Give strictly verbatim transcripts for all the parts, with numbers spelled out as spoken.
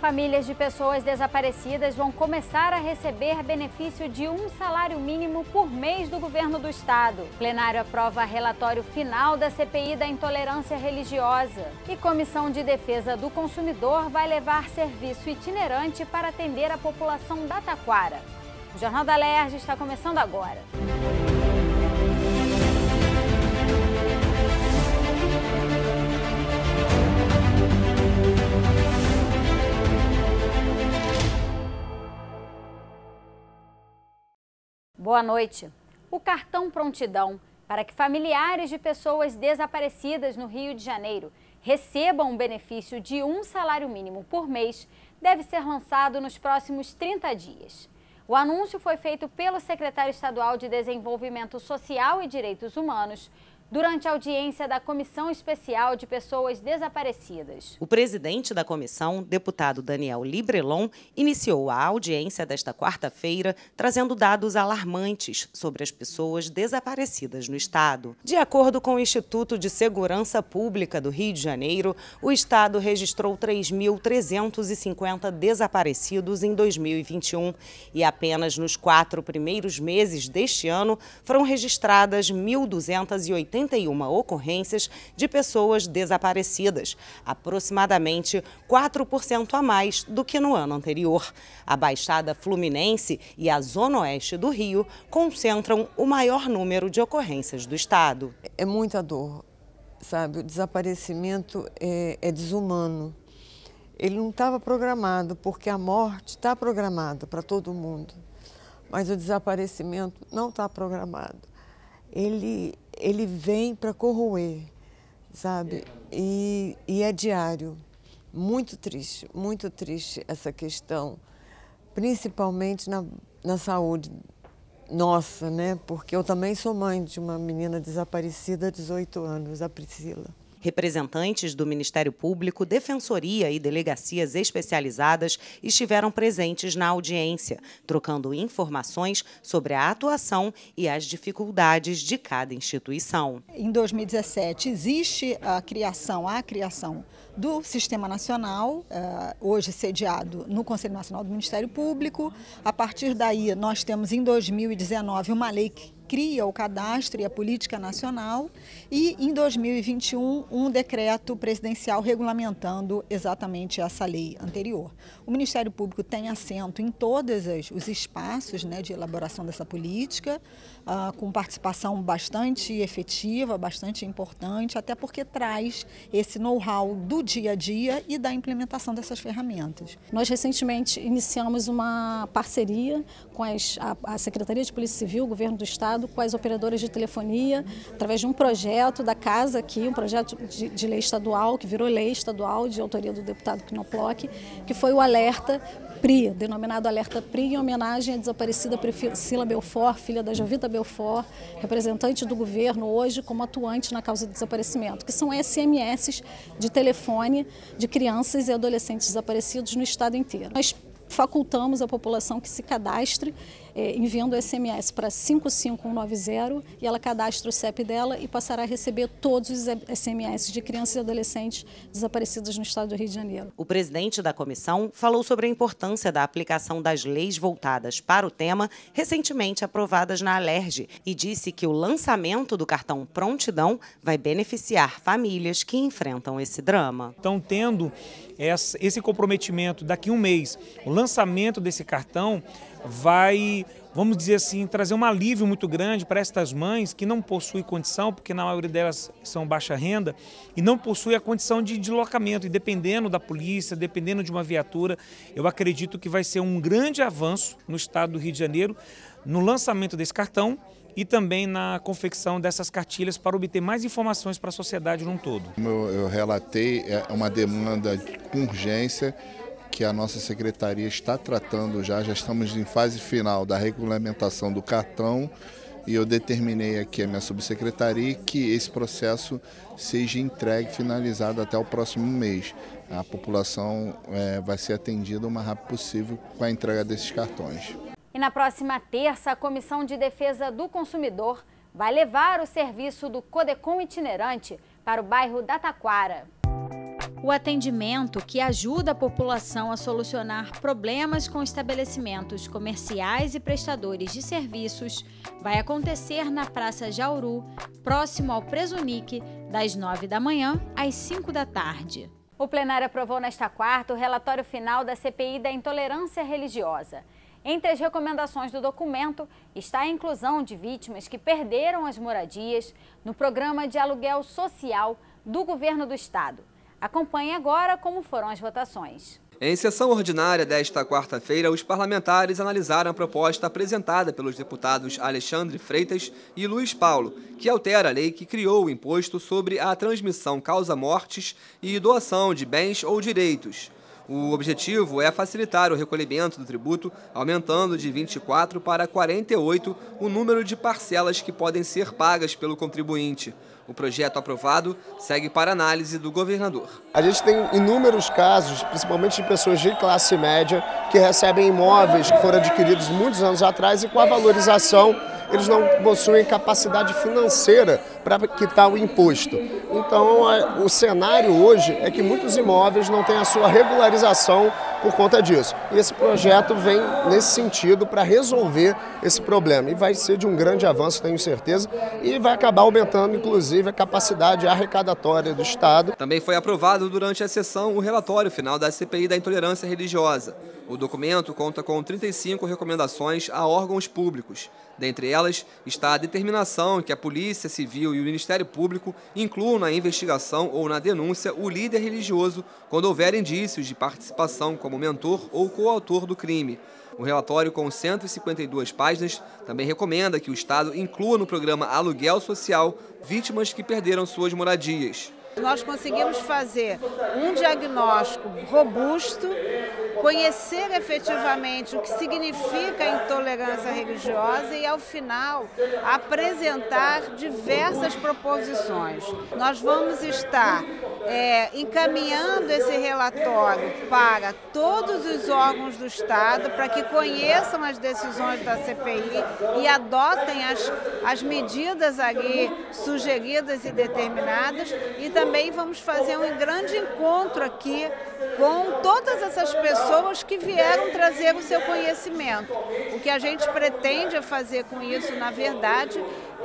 Famílias de pessoas desaparecidas vão começar a receber benefício de um salário mínimo por mês do governo do estado. O plenário aprova relatório final da C P I da intolerância religiosa. E Comissão de Defesa do Consumidor vai levar serviço itinerante para atender a população da Taquara. O Jornal da Alerj está começando agora. Boa noite. O cartão Prontidão, para que familiares de pessoas desaparecidas no Rio de Janeiro recebam um benefício de um salário mínimo por mês, deve ser lançado nos próximos trinta dias. O anúncio foi feito pelo secretário estadual de Desenvolvimento Social e Direitos Humanos durante a audiência da Comissão Especial de Pessoas Desaparecidas. O presidente da comissão, deputado Daniel Librelon, iniciou a audiência desta quarta-feira trazendo dados alarmantes sobre as pessoas desaparecidas no estado. De acordo com o Instituto de Segurança Pública do Rio de Janeiro, o estado registrou três mil trezentos e cinquenta desaparecidos em dois mil e vinte e um e apenas nos quatro primeiros meses deste ano foram registradas mil duzentas e oitenta e uma ocorrências de pessoas desaparecidas, aproximadamente quatro por cento a mais do que no ano anterior. A Baixada Fluminense e a Zona Oeste do Rio concentram o maior número de ocorrências do estado. É muita dor, sabe? O desaparecimento é, é desumano. Ele não estava programado, porque a morte está programada para todo mundo, mas o desaparecimento não está programado. Ele, ele vem para corroer, sabe? E, e é diário. Muito triste, muito triste essa questão, principalmente na, na saúde nossa, né? Porque eu também sou mãe de uma menina desaparecida há dezoito anos, a Priscila. Representantes do Ministério Público, Defensoria e delegacias especializadas estiveram presentes na audiência, trocando informações sobre a atuação e as dificuldades de cada instituição. Em dois mil e dezessete, existe a criação, a criação do Sistema Nacional, hoje sediado no Conselho Nacional do Ministério Público. A partir daí, nós temos em dois mil e dezenove uma lei que cria o cadastro e a política nacional e em dois mil e vinte e um um decreto presidencial regulamentando exatamente essa lei anterior. O Ministério Público tem assento em todos os espaços, né, de elaboração dessa política, uh, com participação bastante efetiva, bastante importante, até porque traz esse know-how do dia a dia e da implementação dessas ferramentas. Nós recentemente iniciamos uma parceria com as, a, a Secretaria de Polícia Civil, o Governo do Estado, com as operadoras de telefonia, através de um projeto da casa aqui, um projeto de, de lei estadual, que virou lei estadual de autoria do deputado Knoploch, que foi o alerta P R I, denominado alerta P R I, em homenagem à desaparecida Priscila Belfort, filha da Jovita Belfort, representante do governo hoje como atuante na causa do desaparecimento, que são S M S de telefone de crianças e adolescentes desaparecidos no estado inteiro. Nós facultamos a população que se cadastre, eh, enviando S M S para cinco cinco um nove zero e ela cadastra o C E P dela e passará a receber todos os S M S de crianças e adolescentes desaparecidas no estado do Rio de Janeiro. O presidente da comissão falou sobre a importância da aplicação das leis voltadas para o tema recentemente aprovadas na Alerj e disse que o lançamento do cartão Prontidão vai beneficiar famílias que enfrentam esse drama. Estão tendo esse comprometimento daqui a um mês. O lançamento desse cartão vai, vamos dizer assim, trazer um alívio muito grande para estas mães que não possuem condição, porque na maioria delas são baixa renda, e não possuem a condição de deslocamento. E dependendo da polícia, dependendo de uma viatura, eu acredito que vai ser um grande avanço no estado do Rio de Janeiro no lançamento desse cartão e também na confecção dessas cartilhas para obter mais informações para a sociedade num todo. Como eu, eu relatei, é uma demanda com urgência que a nossa secretaria está tratando já, já estamos em fase final da regulamentação do cartão e eu determinei aqui a minha subsecretaria que esse processo seja entregue, finalizado até o próximo mês. A população é, vai ser atendida o mais rápido possível com a entrega desses cartões. E na próxima terça, a Comissão de Defesa do Consumidor vai levar o serviço do Codecom itinerante para o bairro da Taquara. O atendimento, que ajuda a população a solucionar problemas com estabelecimentos comerciais e prestadores de serviços, vai acontecer na Praça Jauru, próximo ao Presunic, das nove da manhã às cinco da tarde. O plenário aprovou nesta quarta o relatório final da C P I da intolerância religiosa. Entre as recomendações do documento está a inclusão de vítimas que perderam as moradias no programa de aluguel social do governo do estado. Acompanhe agora como foram as votações. Em sessão ordinária desta quarta-feira, os parlamentares analisaram a proposta apresentada pelos deputados Alexandre Freitas e Luiz Paulo, que altera a lei que criou o imposto sobre a transmissão causa-mortes e doação de bens ou direitos. O objetivo é facilitar o recolhimento do tributo, aumentando de vinte e quatro para quarenta e oito o número de parcelas que podem ser pagas pelo contribuinte. O projeto aprovado segue para análise do governador. A gente tem inúmeros casos, principalmente de pessoas de classe média, que recebem imóveis que foram adquiridos muitos anos atrás e com a valorização eles não possuem capacidade financeira para quitar o imposto. Então, o cenário hoje é que muitos imóveis não têm a sua regularização por conta disso. E esse projeto vem nesse sentido para resolver esse problema. E vai ser de um grande avanço, tenho certeza, e vai acabar aumentando, inclusive, a capacidade arrecadatória do Estado. Também foi aprovado durante a sessão o relatório final da C P I da intolerância religiosa. O documento conta com trinta e cinco recomendações a órgãos públicos. Dentre elas está a determinação que a Polícia Civil e o Ministério Público incluam na investigação ou na denúncia o líder religioso quando houver indícios de participação como mentor ou coautor do crime. O relatório, com cento e cinquenta e duas páginas, também recomenda que o Estado inclua no programa Aluguel Social vítimas que perderam suas moradias. Nós conseguimos fazer um diagnóstico robusto, conhecer efetivamente o que significa a intolerância religiosa e, ao final, apresentar diversas proposições. Nós vamos estar é, encaminhando esse relatório para todos os órgãos do Estado, para que conheçam as decisões da C P I e adotem as, as medidas ali sugeridas e determinadas, e também vamos fazer um grande encontro aqui com todas essas pessoas que vieram trazer o seu conhecimento. O que a gente pretende fazer com isso, na verdade,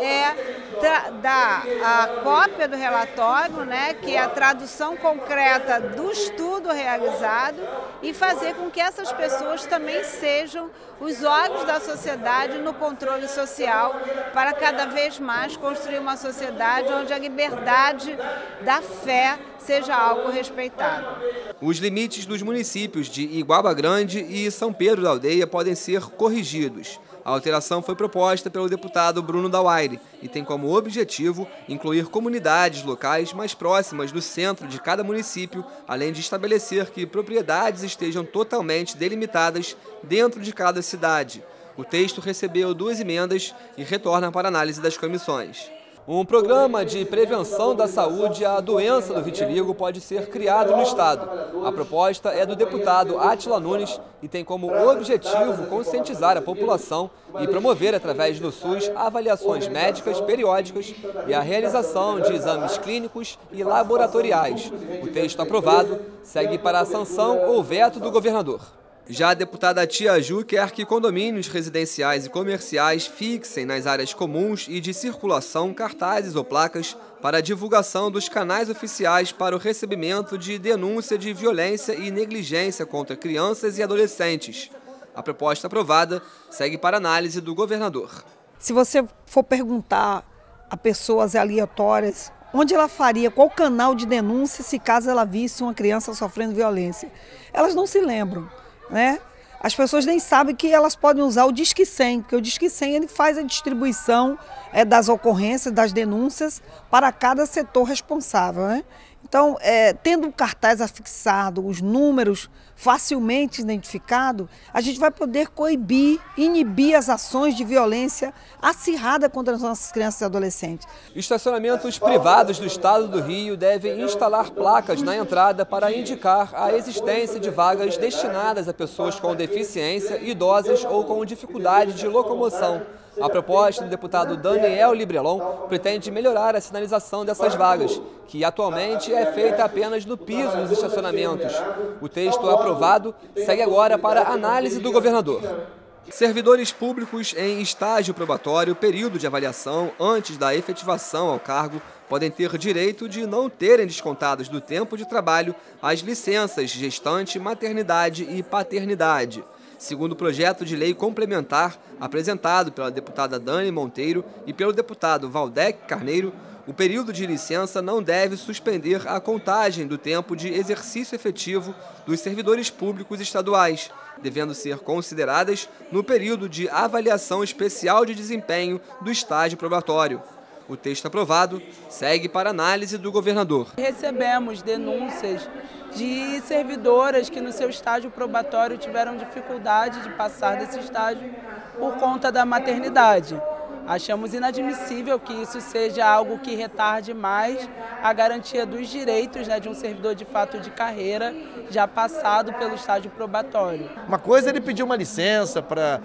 é dar a cópia do relatório, né, que é a tradução concreta do estudo realizado, e fazer com que essas pessoas também sejam os órgãos da sociedade no controle social, para cada vez mais construir uma sociedade onde a liberdade da fé seja algo respeitado. Os limites dos municípios de Iguaba Grande e São Pedro da Aldeia podem ser corrigidos. A alteração foi proposta pelo deputado Bruno Dauaire e tem como objetivo incluir comunidades locais mais próximas do centro de cada município, além de estabelecer que propriedades estejam totalmente delimitadas dentro de cada cidade. O texto recebeu duas emendas e retorna para análise das comissões. Um programa de prevenção da saúde à doença do vitiligo pode ser criado no Estado. A proposta é do deputado Átila Nunes e tem como objetivo conscientizar a população e promover, através do SUS, avaliações médicas periódicas e a realização de exames clínicos e laboratoriais. O texto aprovado segue para a sanção ou veto do governador. Já a deputada Tia Ju quer que condomínios residenciais e comerciais fixem nas áreas comuns e de circulação cartazes ou placas para a divulgação dos canais oficiais para o recebimento de denúncia de violência e negligência contra crianças e adolescentes. A proposta aprovada segue para análise do governador. Se você for perguntar a pessoas aleatórias onde ela faria, qual canal de denúncia se caso ela visse uma criança sofrendo violência, elas não se lembram. Né? As pessoas nem sabem que elas podem usar o Disque cem, porque o Disque cem ele faz a distribuição é, das ocorrências, das denúncias para cada setor responsável. Né? Então, é, tendo um cartaz afixado, os números facilmente identificados, a gente vai poder coibir, inibir as ações de violência acirrada contra as nossas crianças e adolescentes. Estacionamentos privados do Estado do Rio devem instalar placas na entrada para indicar a existência de vagas destinadas a pessoas com deficiência, idosas ou com dificuldade de locomoção. A proposta do deputado Daniel Librelon pretende melhorar a sinalização dessas vagas, que atualmente é feita apenas no piso dos estacionamentos. O texto aprovado segue agora para análise do governador. Servidores públicos em estágio probatório, período de avaliação antes da efetivação ao cargo, podem ter direito de não terem descontadas do tempo de trabalho as licenças gestante, maternidade e paternidade. Segundo o projeto de lei complementar apresentado pela deputada Dani Monteiro e pelo deputado Valdec Carneiro, o período de licença não deve suspender a contagem do tempo de exercício efetivo dos servidores públicos estaduais, devendo ser consideradas no período de avaliação especial de desempenho do estágio probatório. O texto aprovado segue para análise do governador. Recebemos denúncias de servidoras que no seu estágio probatório tiveram dificuldade de passar desse estágio por conta da maternidade. Achamos inadmissível que isso seja algo que retarde mais a garantia dos direitos, né, de um servidor de fato de carreira já passado pelo estágio probatório. Uma coisa é ele pedir uma licença para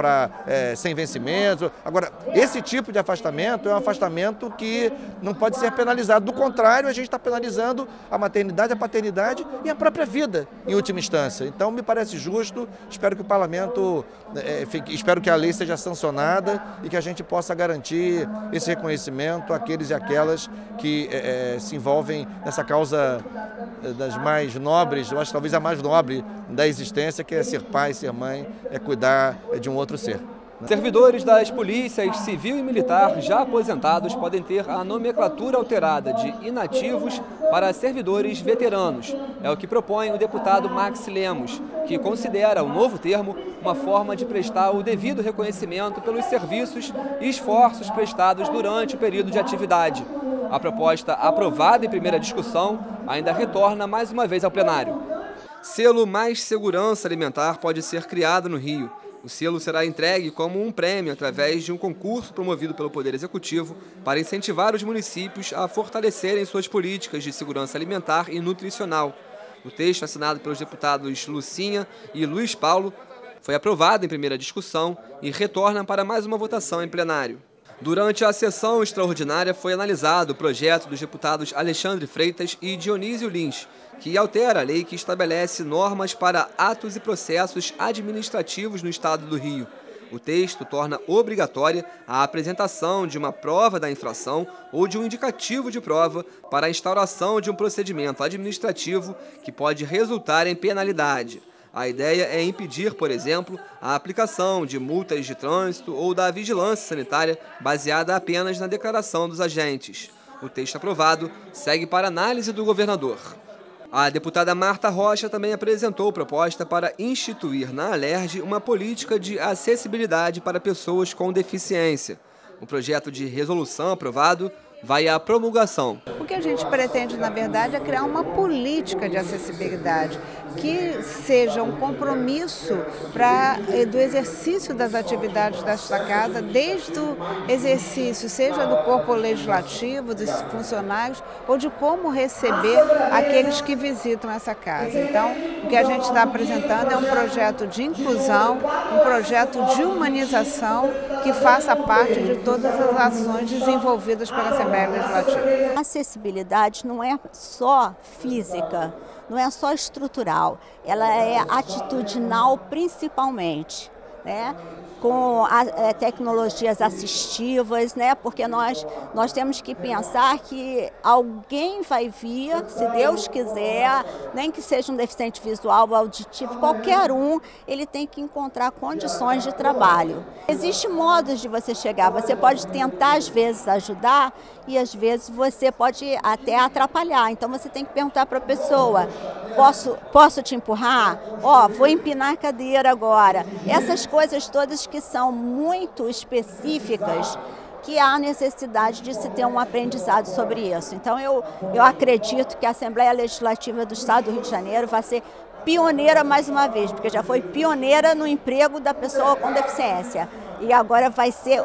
é, sem vencimento. Agora, esse tipo de afastamento é um afastamento que não pode ser penalizado. Do contrário, a gente está penalizando a maternidade, a paternidade e a própria vida, em última instância. Então, me parece justo, espero que o parlamento, é, fique, espero que a lei seja sancionada e que a gente possa garantir esse reconhecimento àqueles e aquelas que é, se envolvem nessa causa das mais nobres, eu acho talvez a mais nobre da existência, que é ser pai, ser mãe, é cuidar de um outro ser. Servidores das polícias civil e militar já aposentados podem ter a nomenclatura alterada de inativos para servidores veteranos. É o que propõe o deputado Max Lemos, que considera o novo termo uma forma de prestar o devido reconhecimento pelos serviços e esforços prestados durante o período de atividade. A proposta aprovada em primeira discussão ainda retorna mais uma vez ao plenário. Selo Mais Segurança Alimentar pode ser criado no Rio. O selo será entregue como um prêmio através de um concurso promovido pelo Poder Executivo para incentivar os municípios a fortalecerem suas políticas de segurança alimentar e nutricional. O texto, assinado pelos deputados Lucinha e Luiz Paulo, foi aprovado em primeira discussão e retorna para mais uma votação em plenário. Durante a sessão extraordinária foi analisado o projeto dos deputados Alexandre Freitas e Dionísio Lins, que altera a lei que estabelece normas para atos e processos administrativos no Estado do Rio. O texto torna obrigatória a apresentação de uma prova da infração ou de um indicativo de prova para a instauração de um procedimento administrativo que pode resultar em penalidade. A ideia é impedir, por exemplo, a aplicação de multas de trânsito ou da vigilância sanitária baseada apenas na declaração dos agentes. O texto aprovado segue para análise do governador. A deputada Marta Rocha também apresentou proposta para instituir na Alerj uma política de acessibilidade para pessoas com deficiência. O projeto de resolução aprovado vai à promulgação. O que a gente pretende, na verdade, é criar uma política de acessibilidade que seja um compromisso para, do exercício das atividades desta casa, desde o exercício, seja do corpo legislativo, dos funcionários, ou de como receber aqueles que visitam essa casa. Então, o que a gente está apresentando é um projeto de inclusão, um projeto de humanização que faça parte de todas as ações desenvolvidas pela Assembleia Legislativa. A acessibilidade não é só física, não é só estrutural, ela é atitudinal principalmente, né? Com a, é, tecnologias assistivas, né? Porque nós, nós temos que pensar que alguém vai vir, se Deus quiser, nem que seja um deficiente visual ou auditivo, qualquer um, ele tem que encontrar condições de trabalho. Existem modos de você chegar, você pode tentar às vezes ajudar e às vezes você pode até atrapalhar, então você tem que perguntar para a pessoa, posso, posso te empurrar? Ó, vou empinar a cadeira agora. Essas coisas todas que são muito específicas, que há necessidade de se ter um aprendizado sobre isso. Então, eu, eu acredito que a Assembleia Legislativa do Estado do Rio de Janeiro vai ser pioneira mais uma vez, porque já foi pioneira no emprego da pessoa com deficiência. E agora vai ser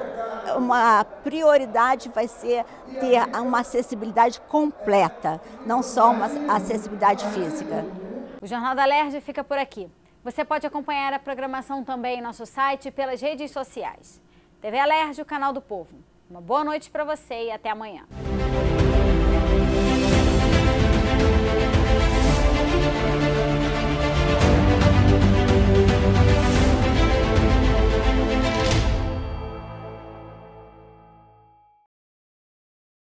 uma prioridade, vai ser ter uma acessibilidade completa, não só uma acessibilidade física. O Jornal da Alerj fica por aqui. Você pode acompanhar a programação também em nosso site e pelas redes sociais. T V Alerj, o canal do povo. Uma boa noite para você e até amanhã.